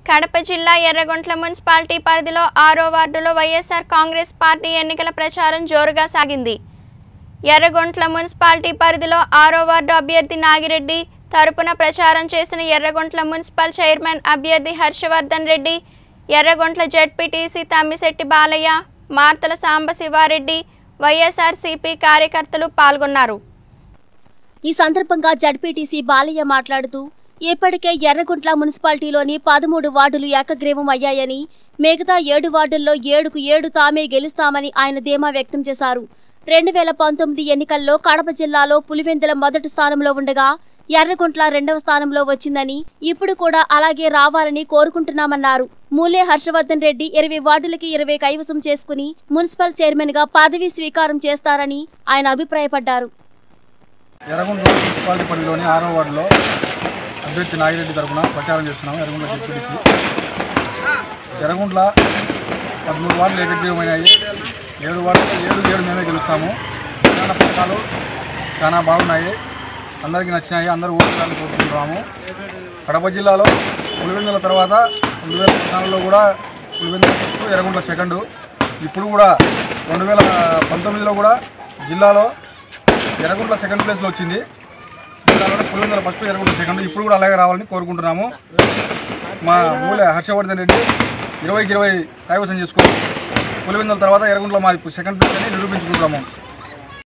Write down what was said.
కడప జిల్లా ఎర్రగొంట్ల మున్సిపాలిటీ పరిధిలో 6వ వార్డులో వైఎస్ఆర్ కాంగ్రెస్ పార్టీ ఎన్నికల ప్రచారం జోరుగా సాగింది. ఎర్రగొంట్ల మున్సిపాలిటీ పరిధిలో 6వ వార్డు అభ్యర్థి నాగిరెడ్డి తరపున ప్రచారం చేసిన ఎర్రగొంట్ల మున్సిపల్ చైర్మన్ అభ్యర్థి హర్షవర్ధన్ రెడ్డి, ఎర్రగొంట్ల జెడ్పీటీసీ తమ్మిశెట్టి బాలయ్య, మార్తల సాంబశివారెడ్డి, వైఎస్ఆర్సీపీ కార్యకర్తలు పాల్గొన్నారు. ఈ సందర్భంగా జెడ్పీటీసీ బాలయ్య మాట్లాడుతూ ఇప్పటికే ఎర్రగుంట్ల మున్సిపాలిటీలోని 13 వార్డులు ఏకగ్రీవం అయ్యాయని, మిగతా 7 వార్డుల్లో 7కు 7 తామే గెలుస్తామని ఆయన ధీమా వ్యక్తం చేశారు. 2019 ఎన్నికల్లో కడప జిల్లాలో పులివెందుల మొదటి స్థానంలో ఉండగా ఎర్రగుంట్ల 2వ స్థానంలో వచ్చిందని, ఇప్పుడు కూడా అలాగే రావాలని కోరుకుంటున్నామన్నారు. మూలే హర్షవర్ధన్ రెడ్డి 20 వార్డులకి 20 కైవసం చేసుకుని మున్సిపల్ చైర్మన్ గా పదవి స్వీకారం చేస్తారని ఆయన అభిప్రాయపడ్డారు. ఎర్రగుంట్ల మున్సిపాలిటీ పరిధిలోని 6వ వార్డులో అభ్యర్థి నాగిరెడ్డి తరఫున ప్రచారం చేస్తున్నాము. ఎర్రగుంట్ల జెడ్పీటీసీ ఎర్రగుంట్ల 13 వార్డులు ఏకగ్రీవమైనాయి. 7 వార్డులు 7 మేమే గెలుస్తాము. ప్రధాన పథకాలు చాలా బాగున్నాయి, అందరికీ నచ్చినాయి, అందరూ ఓట్లను కోరుకుంటున్నాము. కడప జిల్లాలో పులివెందుల తర్వాత 2014లో కూడా పులివెందుల ఫస్ట్, ఎర్రగుంట్ల సెకండు. ఇప్పుడు కూడా 2019లో కూడా జిల్లాలో ఎర్రగుంట్ల సెకండ్ ప్లేస్లో వచ్చింది. జిల్లాలోనే పులివెందుల ఫస్ట్, ఎర్రగుంట్ల సెకండ్. ఇప్పుడు కూడా అలాగే రావాలని కోరుకుంటున్నాము. మా మూలే హర్షవర్ధన్ రెడ్డి 20కి 20 కైవసం చేసుకోవాలి. పులివెందుల తర్వాత ఎర్రగుంట్ల మాది సెకండ్ ప్లేస్ అని నిరూపించుకుంటాము.